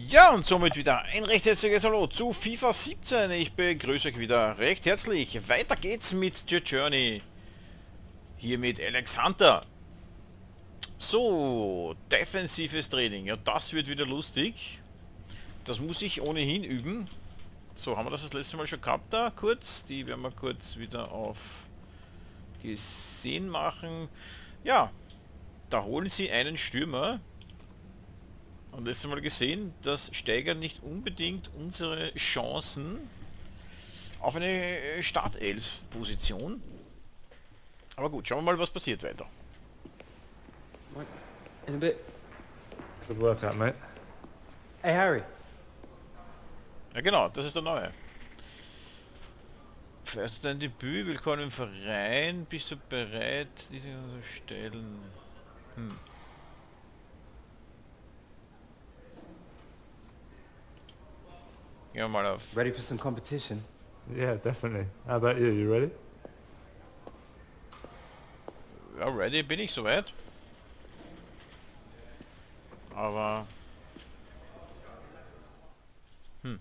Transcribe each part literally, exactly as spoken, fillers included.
Ja, und somit wieder ein recht herzliches Hallo zu FIFA siebzehn. Ich begrüße euch wieder recht herzlich. Weiter geht's mit The Journey. Hier mit Alexander. So, defensives Training. Ja, das wird wieder lustig. Das muss ich ohnehin üben. So, haben wir das das letzte Mal schon gehabt da? Kurz. Die werden wir kurz wieder auf gesehen machen. Ja, da holen sie einen Stürmer. Und letztes Mal gesehen, das steigert nicht unbedingt unsere Chancen auf eine Startelf-Position. Aber gut, schauen wir mal, was passiert weiter. Right. In a bit. Good work out, mate. Hey, Harry. Ja genau, das ist der Neue. Feierst du dein Debüt? Willkommen im Verein. Bist du bereit, diese zu stellen? Hm. Gehen wir mal auf... Ready for some competition? Yeah, definitely. How about you? You ready? Ja, ready bin ich soweit. Aber... Hm.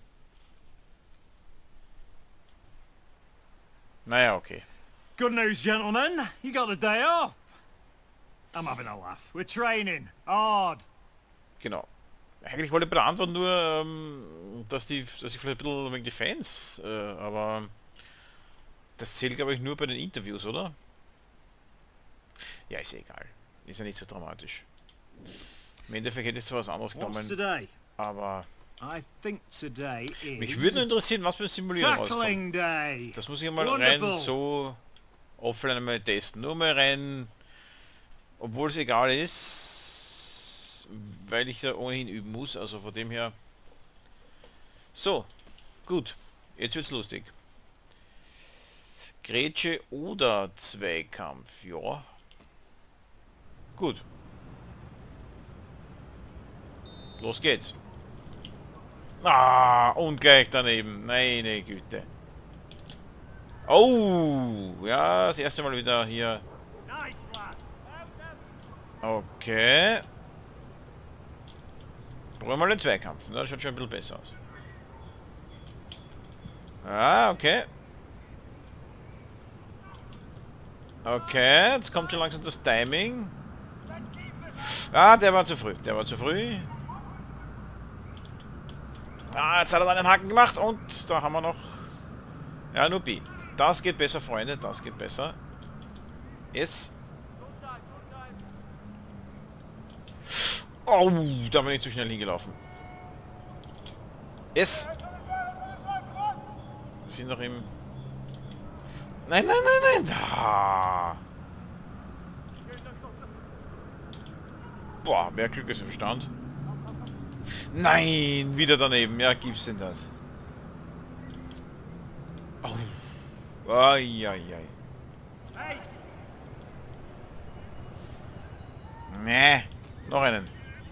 Naja, okay. Good news, gentlemen. You got the day off. I'm having a laugh. We're training hard. Genau. Eigentlich wollte ich bei der Antwort nur, ähm, dass die, dass ich vielleicht ein bisschen wegen die Fans, äh, aber das zählt, glaube ich, nur bei den Interviews, oder? Ja, ist ja egal. Ist ja nicht so dramatisch. Im Endeffekt hätte ich zwar was anderes What's genommen, today? aber I think today is mich würde nur interessieren, was beim Simulieren rauskommt. Tackling Day. Das muss ich mal Wonderful. rein so offline mal testen. Nur mal rein, obwohl es egal ist, weil ich da ohnehin üben muss, also von dem her. So, gut, jetzt wird's lustig. Grätsche oder Zweikampf, ja. Gut. Los geht's. Ah, und gleich daneben. Meine Güte. Oh, ja, das erste Mal wieder hier. Nice, lads. Okay. Probieren wir mal den Zweikampf. Das schaut schon ein bisschen besser aus. Ah, okay. Okay, jetzt kommt schon langsam das Timing. Ah, der war zu früh. Der war zu früh. Ah, jetzt hat er einen Haken gemacht und da haben wir noch... Ja, nur B. Das geht besser, Freunde. Das geht besser. Yes. Oh, da bin ich zu schnell hingelaufen. Yes. Wir sind noch im... Nein, nein, nein, nein. Da. Boah, mehr Glück als Verstand. Nein, wieder daneben. Ja, gibt's denn das? Oh. Ai, ai, ai. Nee, noch einen.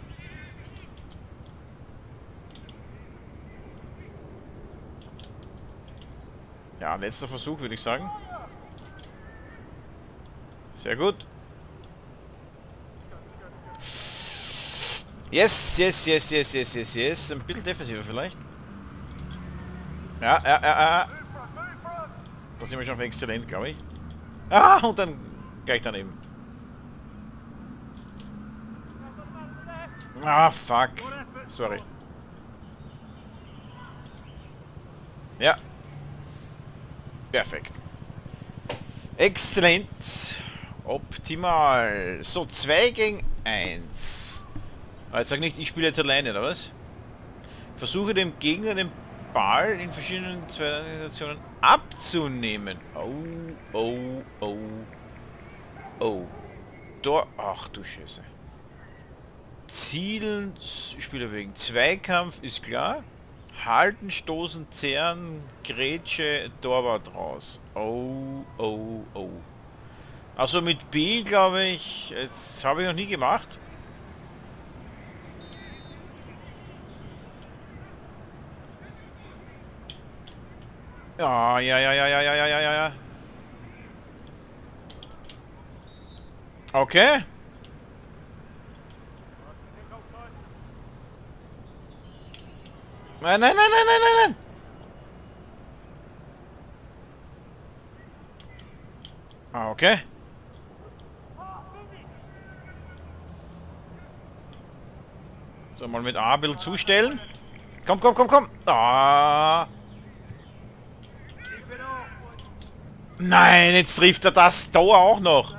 Ja, letzter Versuch, würde ich sagen. Sehr gut. Yes, yes, yes, yes, yes, yes, yes. Ein bisschen defensiver vielleicht. Ja, ja, ja, ja. Da sind wir schon auf exzellent, glaube ich. Ah, und dann gleich daneben. Ah, fuck. Sorry. Ja. Perfekt. Exzellent. Optimal. So, zwei gegen eins. Aber jetzt sag nicht, ich spiele jetzt alleine, oder was? Versuche dem Gegner den Ball in verschiedenen Situationen abzunehmen. Oh, oh, oh. Oh. Tor. Ach du Scheiße. Zielen, Spieler wegen. Zweikampf ist klar. Halten, stoßen, zehren, Grätsche, Torwart raus. Oh, oh, oh. Also mit B, glaube ich, jetzt habe ich noch nie gemacht. Ja, ja, ja, ja, ja, ja, ja, ja, ja. Okay. Nein, nein, nein, nein, nein, nein, nein. Ah, okay. So, mal mit A ein bisschen zustellen. Komm, komm, komm, komm. Ah. Nein, jetzt trifft er das Tor auch noch.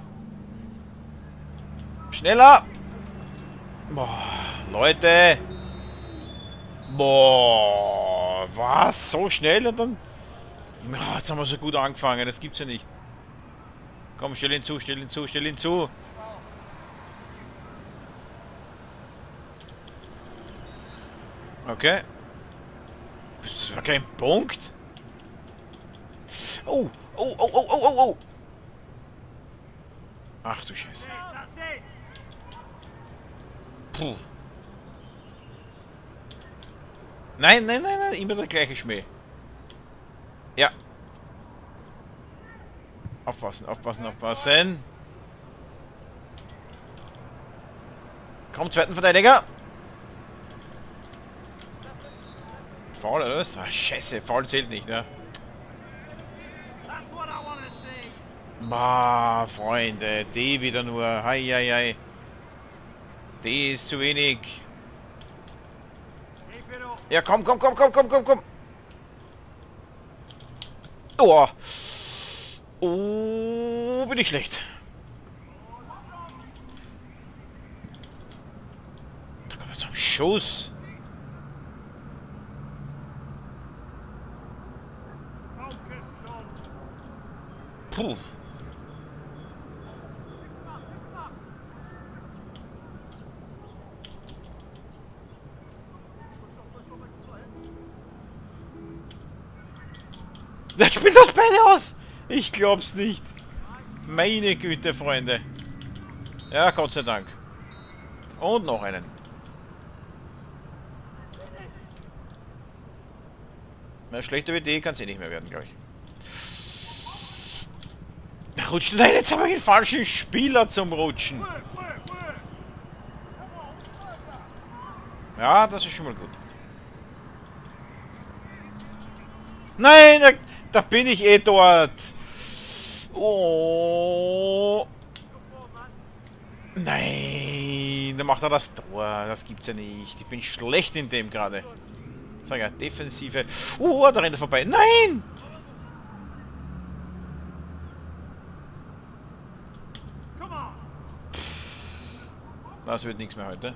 Schneller. Boah, Leute. Boah, was? So schnell und dann... Ah, jetzt haben wir so gut angefangen, das gibt's ja nicht. Komm, stell ihn zu, stell ihn zu, stell ihn zu. Okay. Das war kein Punkt. Oh, oh, oh, oh, oh, oh, oh. Ach du Scheiße. Puh. Nein, nein, nein, nein, immer der gleiche Schmäh. Ja. Aufpassen, aufpassen, aufpassen. Komm, zweiten Verteidiger. Foul, oder was? Ach, Scheiße, Foul zählt nicht, ne? Bah, Freunde, die wieder nur. Hei, hei, hei. Die ist zu wenig. Ja, komm, komm, komm, komm, komm, komm, komm. Oh. Oh, bin ich schlecht. Da kommt jetzt ein Schuss. Puh. Der spielt das Beine aus! Ich glaub's nicht. Meine Güte, Freunde. Ja, Gott sei Dank. Und noch einen. Eine schlechte Idee kann es eh nicht mehr werden, glaube ich. Der rutscht. Nein, jetzt habe ich den falschen Spieler zum Rutschen. Ja, das ist schon mal gut. Nein, da, da bin ich eh dort. Oh. Nein, da macht er das Tor. Das gibt's ja nicht. Ich bin schlecht in dem gerade. Sag ja, defensive. Oh, da rennt er vorbei. Nein! Das wird nichts mehr heute.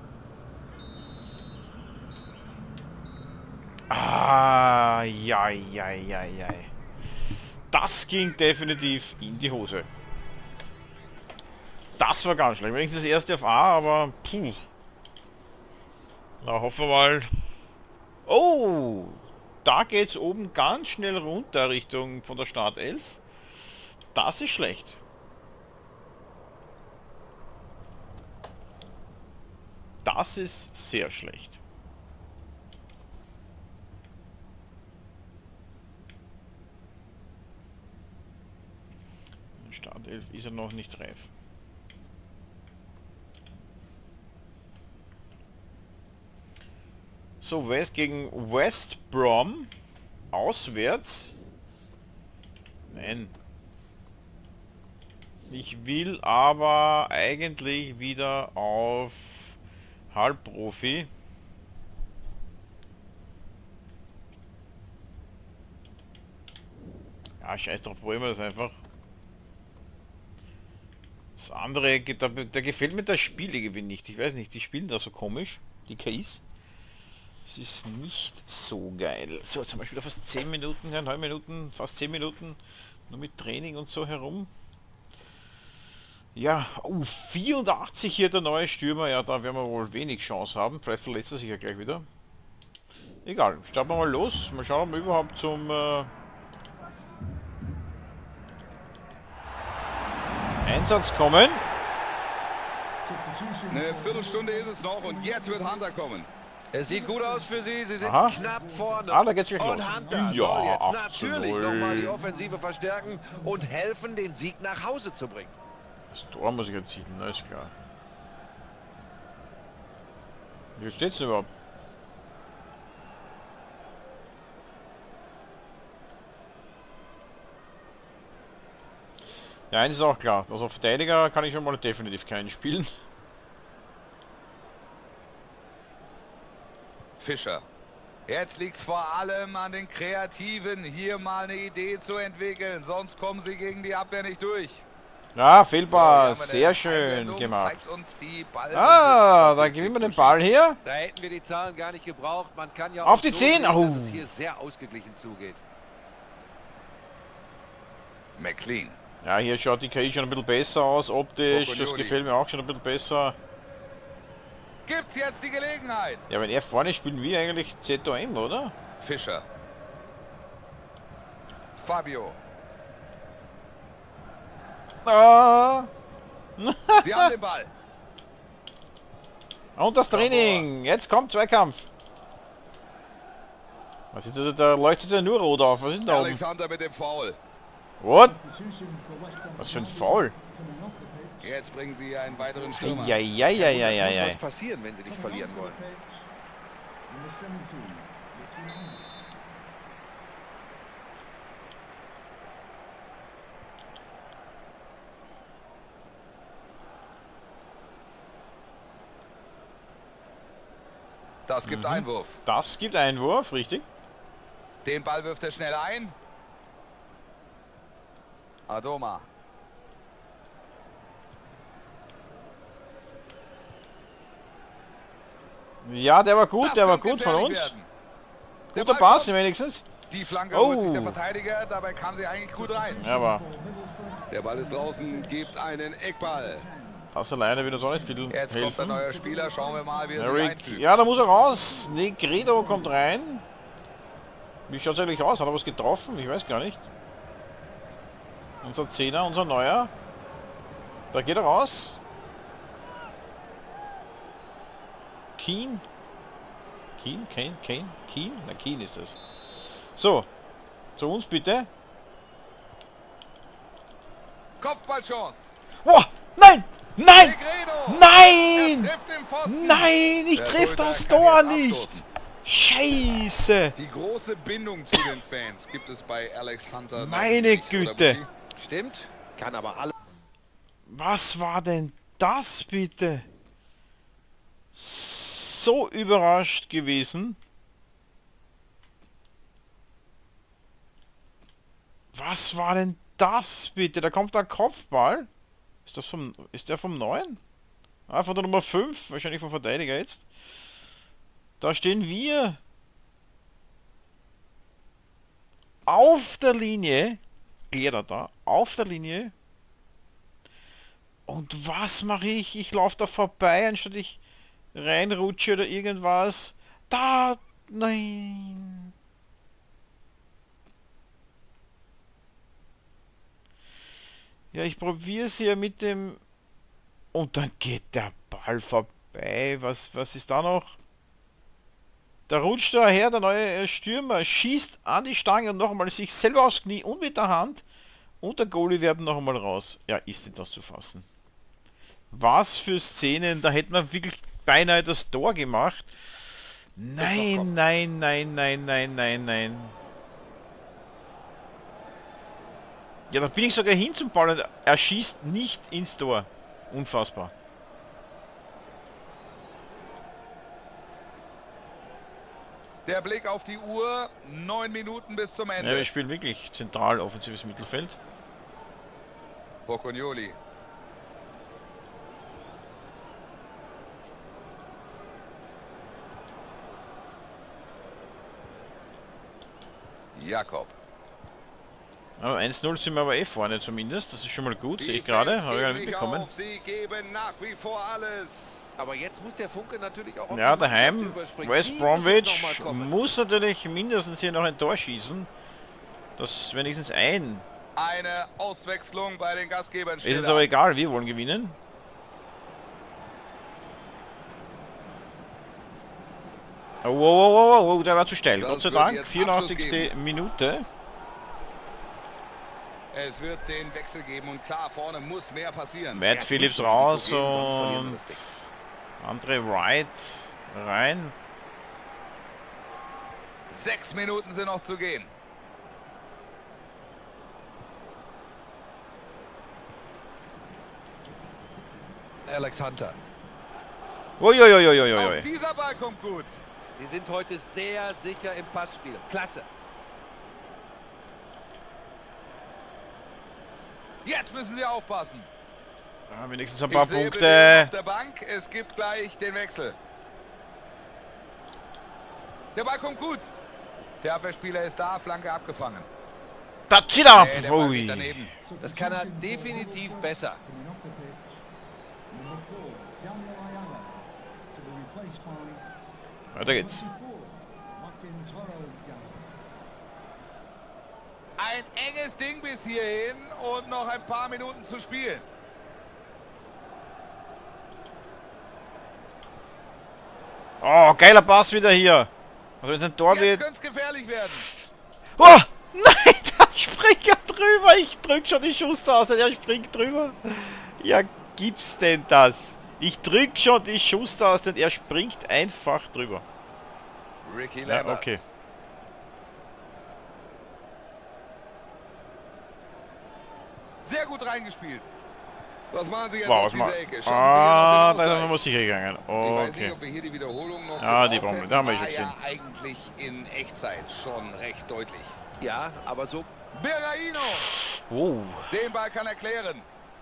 Ah, ja, ja, ja, ja. Das ging definitiv in die Hose. Das war ganz schlecht. Wenigstens das erste auf A, aber puh. Na, hoffen wir mal. Oh, da geht's oben ganz schnell runter Richtung von der Startelf. Das ist schlecht. Das ist sehr schlecht. Startelf ist er noch nicht reif. So, West gegen West Brom. Auswärts. Nein. Ich will aber eigentlich wieder auf Halbprofi. Ja, scheiß drauf, wollen wir das einfach. Das andere, da, da gefällt mir das Spiel irgendwie nicht. Ich weiß nicht, die spielen da so komisch, die K Is. Es ist nicht so geil. So, jetzt haben wir wieder fast zehn Minuten, ja, neun Minuten, fast zehn Minuten nur mit Training und so herum. Ja, oh, vierundachtzig hier der neue Stürmer. Ja, da werden wir wohl wenig Chance haben. Vielleicht verletzt er sich ja gleich wieder. Egal, starten wir mal los. Mal schauen, ob wir überhaupt zum äh, Einsatz kommen. Eine Viertelstunde ist es noch und jetzt wird Hunter kommen. Es sieht gut aus für Sie, Sie sind Aha. knapp vorne. Ah, da geht's gleich und los. Hunter Ja, soll jetzt acht zu natürlich null. nochmal die Offensive verstärken und helfen, den Sieg nach Hause zu bringen. Das Tor muss ich erzielen, na ist klar. Wie steht's denn überhaupt? Ja, eins ist auch klar. Also Verteidiger kann ich schon mal definitiv keinen spielen. Fischer. Jetzt liegt es vor allem an den Kreativen, hier mal eine Idee zu entwickeln. Sonst kommen sie gegen die Abwehr nicht durch. Ja, Fehlpass. So, sehr schön Einwendung gemacht. zeigt uns die Ball- Ah, da gewinnen wir den Ball hier. Da hätten wir die Zahlen gar nicht gebraucht. Man kann ja Auf auch die so zehn. sehen, Oh. dass es hier sehr ausgeglichen zugeht. McLean. Ja, hier schaut die K I schon ein bisschen besser aus. Optisch, das Boccognoli. gefällt mir auch schon ein bisschen besser. Gibt's jetzt die Gelegenheit? Ja, wenn er vorne spielen wir eigentlich Z O M, oder? Fischer. Fabio. Ah. Sie haben den Ball. Und das Training. Jetzt kommt Zweikampf. Was ist das? Da leuchtet ja nur rot auf. Was ist denn da oben? Alexander mit dem Foul. What? Was für ein Foul? Jetzt bringen sie einen weiteren Stürmer. Ja, ja, ja, ja, ja, Das ja. muss passieren, wenn sie nicht verlieren wollen. Das gibt Einwurf. Das gibt Einwurf, richtig? Den Ball wirft er schnell ein. Adoma. Ja, der war gut, Das der war könnte gut von gefährlich uns. werden. Der Guter Ball Pass kommt. wenigstens. Die Flanke Oh. holt sich der Verteidiger, dabei kam sie eigentlich gut rein. Ja, aber Der Ball ist draußen, gibt einen Eckball. das alleine wird uns auch nicht viel Jetzt kommt ein helfen. neuer Spieler, schauen wir mal, wie er sich Eric, einfügt. ja, da muss er raus. Negredo kommt rein. Wie schaut es eigentlich aus? Hat er was getroffen? Ich weiß gar nicht. Unser Zehner, unser Neuer. Da geht er raus. Keen. Keen? Kane? Kane? Keen? Na, Keen ist es. So. Zu uns bitte. Kopfballchance. Wow! Nein! Nein! Negredo. Nein! Er trifft den Pfosten. Nein! Ich Der triff Torhüter das kann Tor jetzt nicht! abstoßen. Scheiße! Die große Bindung zu den Fans gibt es bei Alex Hunter. Meine nicht, oder Güte. Buschi? Stimmt, kann aber alle. Was war denn das bitte? So überrascht gewesen. Was war denn das bitte? Da kommt der Kopfball. Ist das vom, ist der vom neuen? Ah, von der Nummer fünf, wahrscheinlich vom Verteidiger jetzt. Da stehen wir auf der Linie. Lehrer da, auf der Linie. Und was mache ich? Ich laufe da vorbei, anstatt ich reinrutsche oder irgendwas. Da, nein. Ja, ich probiere es ja mit dem... Und dann geht der Ball vorbei. Was, was ist da noch? Da rutscht da her, der neue Stürmer, schießt an die Stange und noch einmal sich selber aufs Knie und mit der Hand. Und der Goalie werden noch einmal raus. Ja, ist denn das zu fassen? Was für Szenen, da hätte man wirklich beinahe das Tor gemacht. Nein, nein, nein, nein, nein, nein, nein. Ja, da bin ich sogar hin zum Ball und er schießt nicht ins Tor. Unfassbar. Der Blick auf die Uhr, neun Minuten bis zum Ende. Ja, wir spielen wirklich zentral offensives Mittelfeld. Boccognoli. Jakob. Aber eins null sind wir aber eh vorne zumindest. Das ist schon mal gut, sehe ich gerade. Habe ich gar nicht mitbekommen. Sie geben nach wie vor alles. Aber jetzt muss der Funke natürlich auch auf Ja, die daheim. Mannschaft überspringen. West Die müssen noch Bromwich mal kommen. muss natürlich mindestens hier noch ein Tor schießen. Das wenigstens ein. Eine Auswechslung bei den Gastgebern Ist steht uns an. aber egal, wir wollen gewinnen. Oh, oh, oh, oh, oh, der war zu steil. Das Gott sei wird Dank, jetzt vierundachtzigste Abschluss Minute. Es wird den Wechsel geben und klar, vorne muss mehr passieren. Matt Ja, Phillips nicht raus so gehen, sonst verlieren und wir das Andre Wright rein. Sechs Minuten sind noch zu gehen. Alex Hunter. Uiuiuiuiui. Auch dieser Ball kommt gut. Sie sind heute sehr sicher im Passspiel. Klasse. Jetzt müssen sie aufpassen. Ja, wenigstens ein paar Ich sehe Bewegung Punkte. auf der Bank. Es gibt gleich den Wechsel. Der Ball kommt gut. Der Abwehrspieler ist da, Flanke abgefangen. Da zieht er ab. Nee, der Ball geht Ui. daneben. Das kann er definitiv besser. Weiter geht's. Ein enges Ding bis hierhin und noch ein paar Minuten zu spielen. Oh, geiler Pass wieder hier. Also wenn es ein Tor Jetzt wird. könnte es gefährlich werden. Oh! Nein, da springt er drüber. Ich drück schon die Schusstaste. Der springt drüber. Ja, gibt's denn das? Ich drück schon die Schusstaste und er springt einfach drüber. Ricky Ja, Lambert. okay. Sehr gut reingespielt. Was machen Sie jetzt Wow, auf was diese mal. Ecke? Schaffen Sie Ah, hier da ist er noch den nochmal sicher gegangen. Ausgleich? Ich weiß nicht, Okay. ob wir hier die Wiederholung noch Ja, die gebraucht Bombe, hätten. da haben wir schon War gesehen. ja eigentlich in Echtzeit schon recht deutlich. Ja, aber so Berraino, Oh. den Ball kann er klären.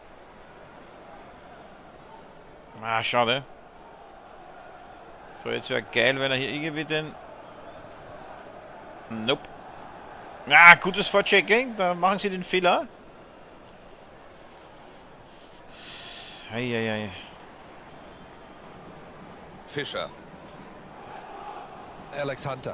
Ah, schade. So, jetzt wäre geil, wenn er hier irgendwie den... Nope. Ah, gutes Vorchecking. Da machen sie den Fehler. Eieiei. Fischer. Alex Hunter.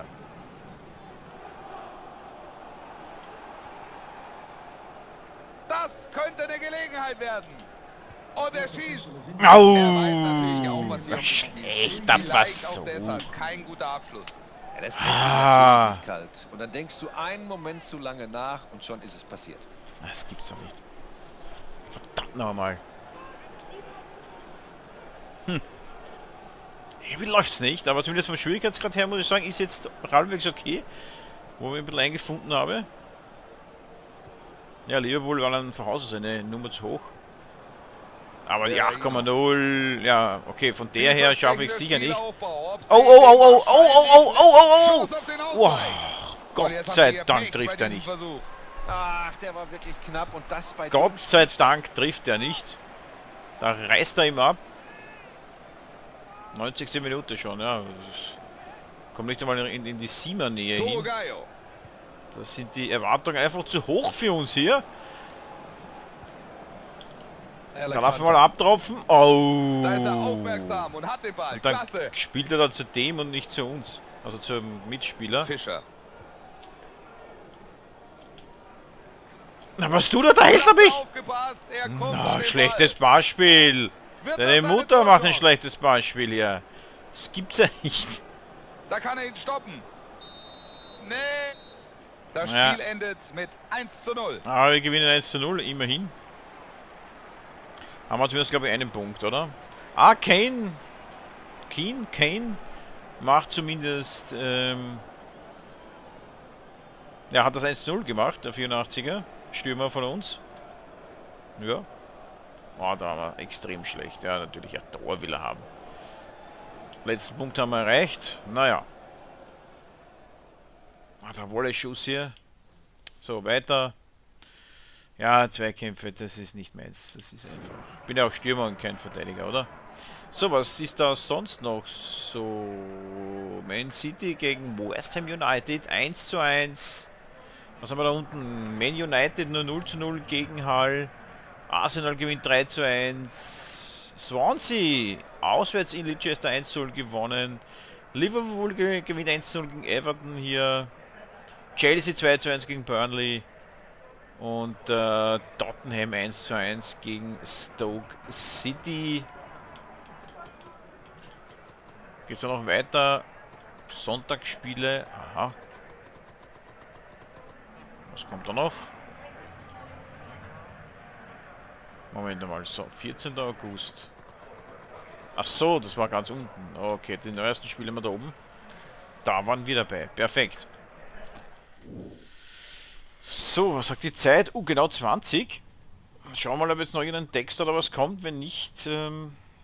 Das könnte eine Gelegenheit werden. Und er schießt. Au! Er weiß natürlich auch, was hier Ach, im Spiel ist. schlechter Vielleicht Versuch. auch deshalb kein guter Abschluss. Ja, das lässt Ah. mich natürlich nicht kalt. Und dann denkst du einen Moment zu lange nach und schon ist es passiert. Das gibt's doch nicht. Verdammt nochmal. Hm. Irgendwie läuft's nicht, aber zumindest vom Schwierigkeitsgrad her muss ich sagen, ist jetzt halbwegs okay. Wo ich ein bisschen eingefunden habe. Ja, Liverpool war dann von Haus aus eine Nummer zu hoch. Aber die acht Komma null, ja, okay, von der her schaffe ich es sicher nicht. Oh, oh, oh, oh, oh, oh, oh, oh, oh, oh, wow. Gott sei Dank trifft er nicht. Ach, der war wirklich knapp und das bei Gott dem sei Dank trifft er nicht. Da reißt er ihm ab. neunzigste Minute schon, ja. Kommt nicht einmal in, in die Siemer-Nähe hin. Das sind die Erwartungen einfach zu hoch für uns hier. Alex Da darf Hunter. mal abtropfen. Oh. Da ist er aufmerksam und hat den Ball. Und dann Klasse. spielt er da zu dem und nicht zu uns. Also zum Mitspieler. Fischer. Na, was tut er? Da hält er mich! Aufgepasst. Er kommt an Na, den schlechtes Beispiel. Ball. Wird Deine das seine Mutter macht ein Torchance? schlechtes Beispiel hier. Das gibt's ja nicht. Da kann er ihn stoppen. Nee. Das Ja. Spiel endet mit eins zu null. Aber wir gewinnen eins zu null, immerhin. Haben wir zumindest, glaube ich, einen Punkt, oder? Ah, Kane. Kane, Kane macht zumindest... Ähm, ja, hat das eins zu null gemacht, der vierundachtziger. Stürmer von uns. Ja. Oh, da war extrem schlecht. Ja, natürlich ein Tor will er haben. Letzten Punkt haben wir erreicht. Naja. Ah, der Volley-Schuss hier. So, weiter. Ja, Zweikämpfe, das ist nicht meins. Das ist einfach. Ich bin ja auch Stürmer und kein Verteidiger, oder? So, was ist da sonst noch so? Man City gegen West Ham United eins zu eins. Was haben wir da unten? Man United nur null zu null gegen Hull. Arsenal gewinnt drei zu eins. Swansea auswärts in Leicester eins zu null gewonnen. Liverpool ge- gewinnt eins zu null gegen Everton hier. Chelsea zwei zu eins gegen Burnley. Und äh, Tottenham eins zu eins gegen Stoke City. Geht's da noch weiter? Sonntagsspiele. Aha. Was kommt da noch? Moment mal, so, vierzehnter August. Ach so, das war ganz unten. Okay, die neuesten Spiele wir da oben. Da waren wir dabei. Perfekt. So, was sagt die Zeit? Uh, genau zwanzig. Schauen wir mal, ob jetzt noch irgendein Text oder was kommt. Wenn nicht, ähm,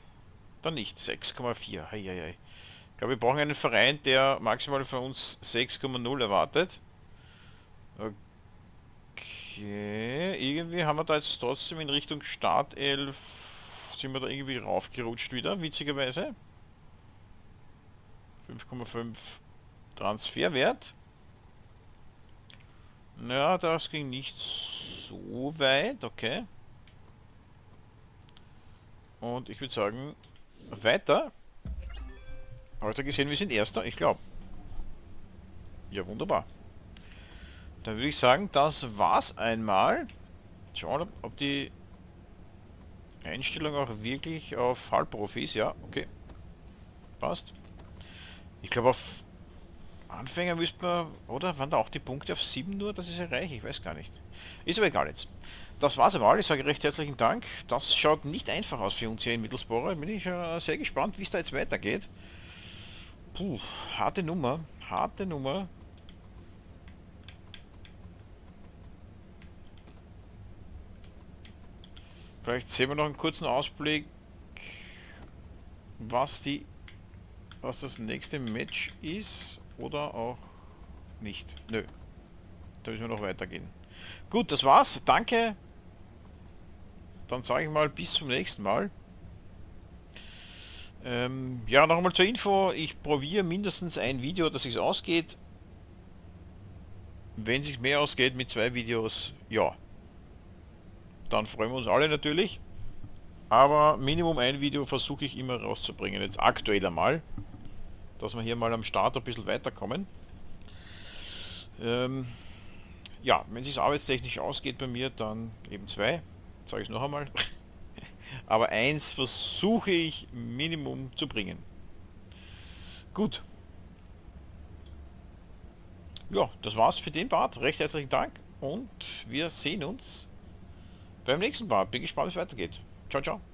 Dann nicht. sechs Komma vier. Heieiei. Ich glaube, wir brauchen einen Verein, der maximal von uns sechs Komma null erwartet. Okay. Irgendwie haben wir da jetzt trotzdem in Richtung Startelf... Sind wir da irgendwie raufgerutscht wieder, witzigerweise. fünf Komma fünf Transferwert. Ja, das ging nicht so weit, okay. Und ich würde sagen, weiter. Heute gesehen, wir sind Erster, ich glaube. Ja, wunderbar. Dann würde ich sagen, das war's einmal. Schauen, ob die Einstellung auch wirklich auf Halbprofis, ja, okay. Passt. Ich glaube, auf Anfänger müsste man, oder? Waren da auch die Punkte auf sieben nur? Das ist ja reich, ich weiß gar nicht. Ist aber egal jetzt. Das war's einmal, ich sage recht herzlichen Dank. Das schaut nicht einfach aus für uns hier in Middlesbrough. Bin ich äh, sehr gespannt, wie es da jetzt weitergeht. Puh, harte Nummer, harte Nummer. Vielleicht sehen wir noch einen kurzen Ausblick, was die, was das nächste Match ist, oder auch nicht. Nö, da müssen wir noch weitergehen. Gut, das war's. Danke. Dann sage ich mal bis zum nächsten Mal. Ähm, ja, noch einmal zur Info. Ich probiere mindestens ein Video, dass es ausgeht. Wenn es sich mehr ausgeht mit zwei Videos, ja. Dann freuen wir uns alle natürlich. Aber Minimum ein Video versuche ich immer rauszubringen. Jetzt aktuell einmal. Dass wir hier mal am Start ein bisschen weiterkommen. Ähm, ja, wenn es sich arbeitstechnisch ausgeht bei mir, dann eben zwei. Sage ich es noch einmal. Aber eins versuche ich Minimum zu bringen. Gut. Ja, das war's für den Part. Recht herzlichen Dank. Und wir sehen uns beim nächsten Part. Bin gespannt, wie es weitergeht. Ciao, ciao.